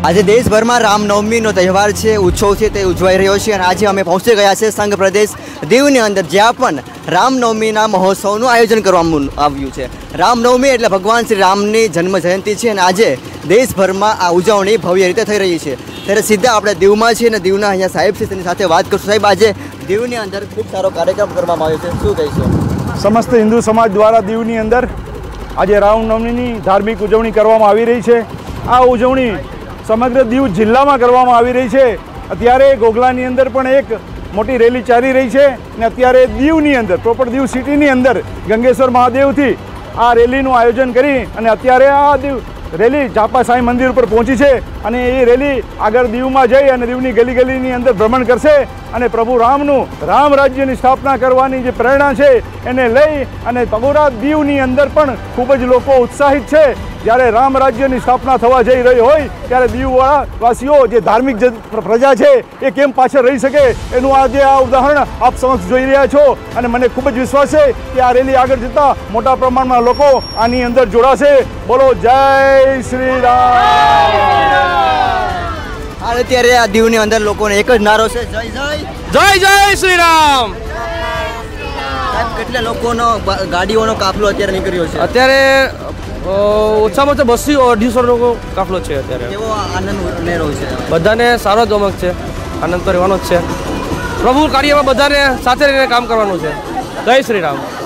આજે દેશભરમાં રામનવમીનો તહેવાર છે, ઉત્સવ છે, તે ઉજવાઈ રહ્યો છે અને આજે અમે પહોંચી ગયા છે સંઘ પ્રદેશ દીવની અંદર, જ્યાં પણ રામનવમીના મહોત્સવનું આયોજન કરવામાં આવ્યું છે। રામનવમી એટલે ભગવાન શ્રી રામની જન્મ જયંતિ છે અને આજે દેશભરમાં આ ઉજવણી ભવ્ય રીતે થઈ રહી છે। ત્યારે સીધા આપણે દીવમાં છીએ અને દીવના અહીંયા સાહેબ છે, તેની સાથે વાત કરશું। સાહેબ, આજે દીવની અંદર ખૂબ સારો કાર્યક્રમ કરવામાં આવ્યો છે, શું કહીશો? સમસ્ત હિન્દુ સમાજ દ્વારા દીવની અંદર આજે રામનવમીની ધાર્મિક ઉજવણી કરવામાં આવી રહી છે। આ ઉજવણી સમગ્ર દીવ જિલ્લામાં કરવામાં આવી રહી છે। અત્યારે ગોગલાની અંદર પણ એક મોટી રેલી ચાલી રહી છે અને અત્યારે દીવની અંદર પ્રોપર દીવ સિટીની અંદર ગંગેશ્વર મહાદેવથી આ રેલીનું આયોજન કરી અને અત્યારે આ દીવ રેલી જાપા સાંઈ મંદિર ઉપર પહોંચી છે અને એ રેલી આગળ દીવમાં જઈ અને દીવની ગલી ગલીની અંદર ભ્રમણ કરશે અને પ્રભુ રામનું રામ રાજ્યની સ્થાપના કરવાની જે પ્રેરણા છે એને લઈ અને પગોરા દીવની અંદર પણ ખૂબ જ લોકો ઉત્સાહિત છે। જ્યારે રામ રાજ્યની સ્થાપના થવા જઈ રહી હોય ત્યારે દીવવાળા વાસીઓ જે ધાર્મિક પ્રજા છે એ કેમ પાછળ રહી શકે એનું આજે આ ઉદાહરણ આપ સમક્ષ જોઈ રહ્યા છો અને મને ખૂબ જ વિશ્વાસ છે કે આ રેલી આગળ જતાં મોટા પ્રમાણમાં લોકો આની અંદર જોડાશે। બોલો જય શ્રી રામ। અત્યારે આ દીવની અંદર લોકોને એક જ નારો છે, જય જય જય જય શ્રી રામ। કેટલા લોકોનો ગાડીઓનો કાફલો અત્યારે નીકળ્યો છે? અત્યારે ઓછામાં ઓછા 200-250 લોકો કાફલો છે અત્યારે। કેવો આનંદ અનેરો છે? બધાને સારો જ ઉમંગ છે, આનંદ તો રહેવાનો જ છે। પ્રભુ કાર્યમાં બધાને સાથે રહીને કામ કરવાનું છે। જય શ્રી રામ।